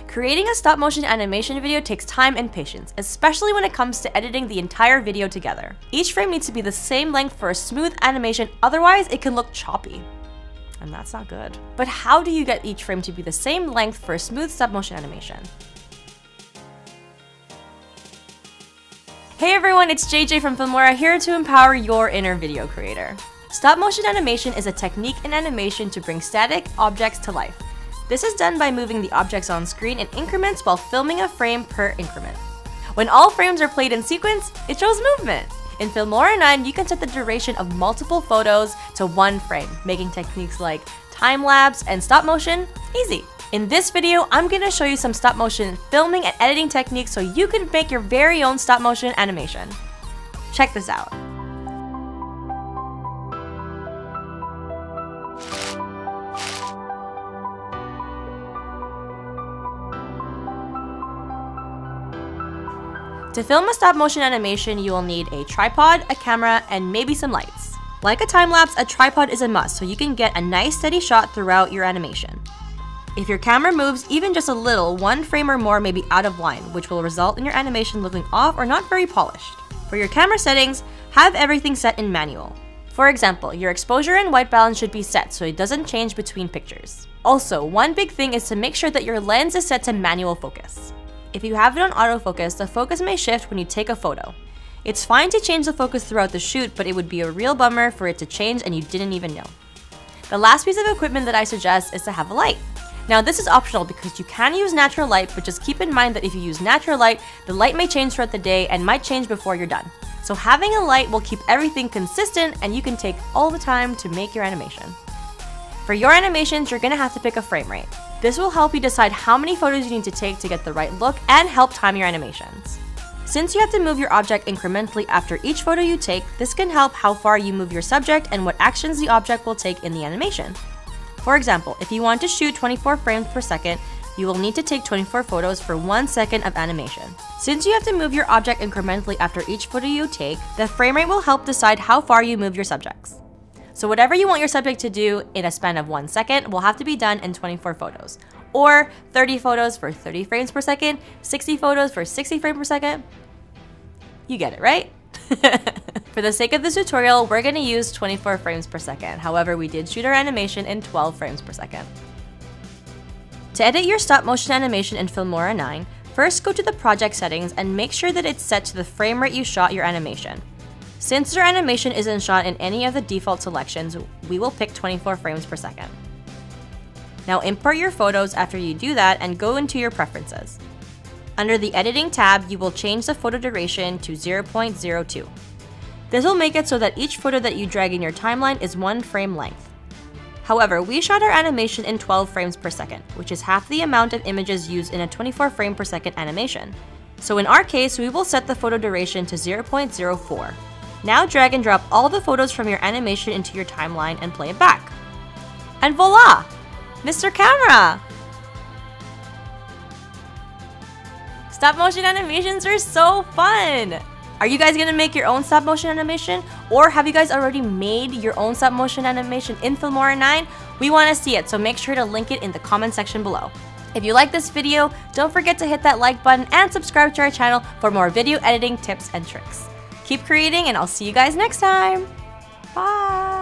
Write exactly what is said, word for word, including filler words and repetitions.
Creating a stop motion animation video takes time and patience, especially when it comes to editing the entire video together. Each frame needs to be the same length for a smooth animation, otherwise it can look choppy. And that's not good. But how do you get each frame to be the same length for a smooth stop motion animation? Hey everyone, it's J J from Filmora, here to empower your inner video creator. Stop motion animation is a technique in animation to bring static objects to life. This is done by moving the objects on screen in increments while filming a frame per increment. When all frames are played in sequence, it shows movement. In Filmora nine, you can set the duration of multiple photos to one frame, making techniques like time-lapse and stop motion easy. In this video, I'm going to show you some stop motion filming and editing techniques so you can make your very own stop motion animation. Check this out. To film a stop motion animation, you will need a tripod, a camera, and maybe some lights. Like a time-lapse, a tripod is a must so you can get a nice steady shot throughout your animation. If your camera moves even just a little, one frame or more may be out of line, which will result in your animation looking off or not very polished. For your camera settings, have everything set in manual. For example, your exposure and white balance should be set so it doesn't change between pictures. Also, one big thing is to make sure that your lens is set to manual focus. If you have it on autofocus, the focus may shift when you take a photo. It's fine to change the focus throughout the shoot, but it would be a real bummer for it to change and you didn't even know. The last piece of equipment that I suggest is to have a light. Now this is optional because you can use natural light, but just keep in mind that if you use natural light, the light may change throughout the day and might change before you're done. So having a light will keep everything consistent and you can take all the time to make your animation. For your animations, you're gonna have to pick a frame rate. This will help you decide how many photos you need to take to get the right look and help time your animations. Since you have to move your object incrementally after each photo you take, this can help how far you move your subject and what actions the object will take in the animation. For example, if you want to shoot twenty-four frames per second, you will need to take twenty-four photos for one second of animation. Since you have to move your object incrementally after each photo you take, the frame rate will help decide how far you move your subjects. So whatever you want your subject to do in a span of one second will have to be done in twenty-four photos. Or thirty photos for thirty frames per second, sixty photos for sixty frames per second. You get it, right? For the sake of this tutorial, we're going to use twenty-four frames per second. However, we did shoot our animation in twelve frames per second. To edit your stop motion animation in Filmora nine, first go to the project settings and make sure that it's set to the frame rate you shot your animation. Since your animation isn't shot in any of the default selections, we will pick twenty-four frames per second. Now import your photos after you do that and go into your preferences. Under the editing tab, you will change the photo duration to zero point zero two. This will make it so that each photo that you drag in your timeline is one frame length. However, we shot our animation in twelve frames per second, which is half the amount of images used in a twenty-four frame per second animation. So in our case, we will set the photo duration to zero point zero four. Now drag and drop all the photos from your animation into your timeline and play it back. And voila! Mister Camera! Stop motion animations are so fun! Are you guys gonna make your own stop motion animation? Or have you guys already made your own stop motion animation in Filmora nine? We wanna see it, so make sure to link it in the comment section below. If you like this video, don't forget to hit that like button and subscribe to our channel for more video editing tips and tricks. Keep creating and I'll see you guys next time. Bye!